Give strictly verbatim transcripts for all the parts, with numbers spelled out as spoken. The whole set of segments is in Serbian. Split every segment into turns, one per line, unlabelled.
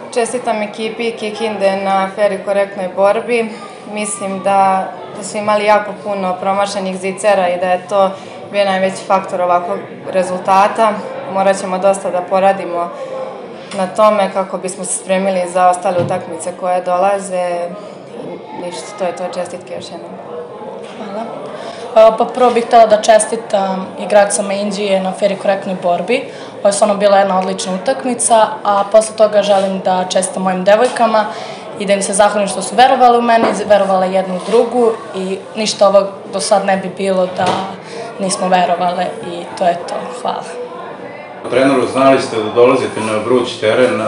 čestitam ekipi Kikinde na fer i korektnoj borbi. Mislim da, da su imali jako puno promašenih zicera i da je to bio najveći faktor ovakvog rezultata. Morat ćemo dosta da poradimo na tome kako bismo se spremili za ostale utakmice koje dolaze. Ništa, to je to, čestitke još jednom.
Hvala. Pa prvo bih htjela da čestitam igračima Inđije na fer i korektnoj borbi. Ovo je stvarno bila jedna odlična utakmica, a posle toga želim da čestitam mojim devojkama i da im se zahvalim što su verovali u mene i verovali jednu u drugu i ništa ovog do sad ne bi bilo da nismo verovale i to je to. Hvala.
Treneru, znali ste da dolazite na vruć teren,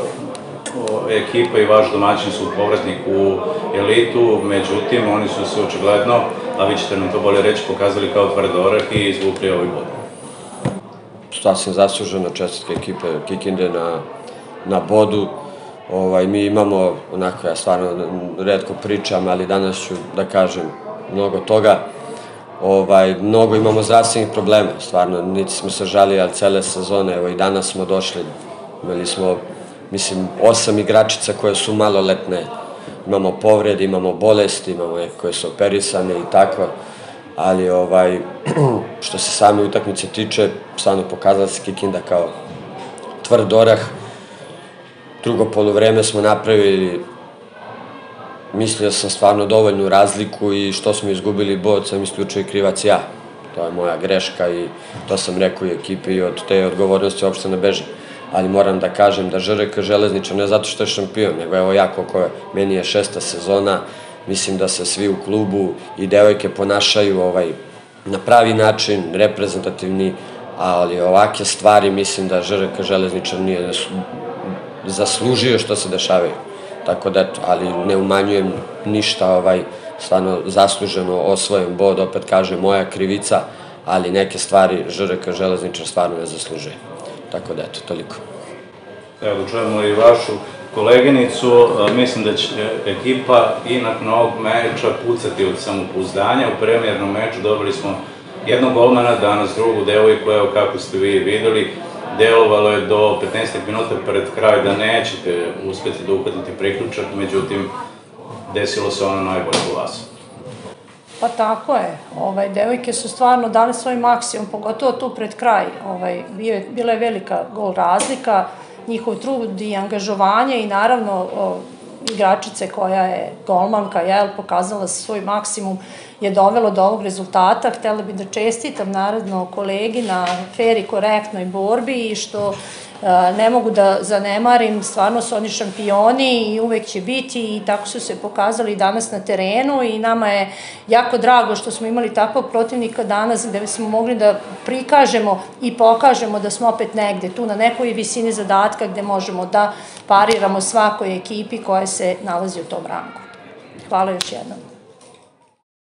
ekipa i vaš domaćin su povratnik u elitu, međutim oni su se očigledno, a vi ćete nam to bolje reći, pokazali kao tvrd orah i izvukli ovaj bod.
Sasvim zasluženo, čestitke ekipe Kikinde na bodu. Mi imamo, onako ja stvarno retko pričam, ali danas ću da kažem mnogo toga. Mnogo imamo zdravstvenih problema, stvarno, niti smo se žali, ali cele sezone, evo i danas smo došli, imali smo, mislim, osam igračica koje su maloletne, imamo povrede, imamo bolesti, imamo neke koje su operisane i tako, ali što se same utakmice tiče, stvarno pokazala se Kikinda kao tvrd orah. Drugo poluvreme smo napravili, mislio sam stvarno dovoljnu razliku i što smo izgubili bod sam isključio i krivac ja. To je moja greška i to sam rekao i ekipi i od te odgovornosti uopšte ne bežim. Ali moram da kažem da Ž R K Železničar, ne zato što je šampion, nego evo ja koliko meni je šesta sezona, mislim da se svi u klubu i devojke ponašaju na pravi način, reprezentativni, ali ovakve stvari mislim da Ž R K Železničar nije zaslužio što se dešavaju. Tako da, ali ne umanjujem ništa, stvarno zasluženo osvojen bod, opet kažem, moja krivica, ali neke stvari Ž R K Železničar stvarno ne zaslužuje. Tako da, eto, toliko.
Evo da čujemo i vašu koleginicu, mislim da će ekipa i nakon ovog meča pucati od samopouzdanja. U premijernom meču dobili smo jednog golmana, danas drugu devojku, evo kako ste vi videli. Delovalo je do petnaestak minuta pred kraj da nećete uspjeti da uhvatite priključak, međutim, desilo se ono najbolje u vas.
Pa tako je. Devojke su stvarno dali svoj maksimum, pogotovo tu pred kraj. Bila je velika gol razlika, njihov trud i angažovanje i naravno igračice koja je golmanka, pokazala svoj maksimum, je dovelo do ovog rezultata. Htela bih da čestitam naravno kolegi na fer i korektnoj borbi i što ne mogu da zanemarim, stvarno su oni šampioni i uvek će biti i tako su se pokazali danas na terenu i nama je jako drago što smo imali takvog protivnika danas gde smo mogli da prikažemo i pokažemo da smo opet negde tu na nekoj visini zadatka gde možemo da pariramo svakoj ekipi koja se nalazi u tom rangu. Hvala još jednom.